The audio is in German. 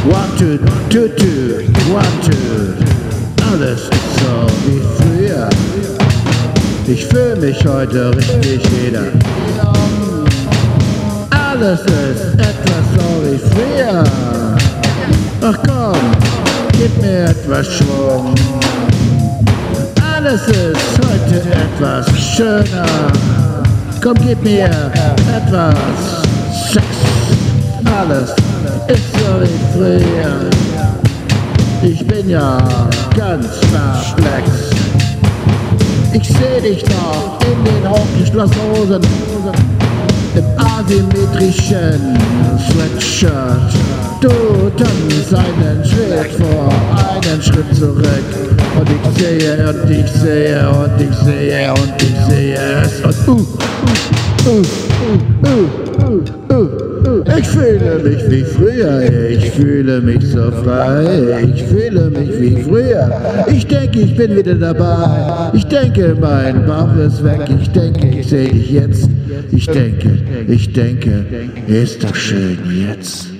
One, two, two, two, one, two. Alles ist so wie früher. Ich fühl mich heute richtig wieder. Alles ist etwas so wie früher. Ach komm, gib mir etwas Schwung. Alles ist heute etwas schöner. Komm, gib mir etwas Sex. Alles ist so wie früher. Ich bin ja ganz perplex. Ich seh dich noch in den hochgeschlossenen Hosen, im asymmetrischen Sweatshirt. Du tanzt einen Schritt vor, einen Schritt zurück. Und ich sehe und ich sehe und ich sehe und ich sehe es. Und ich fühle mich wie früher, ich fühle mich so frei, ich fühle mich wie früher. Ich denke, ich bin wieder dabei, ich denke, mein Bauch ist weg, ich denke, ich sehe dich jetzt. Ich denke, ist doch schön jetzt.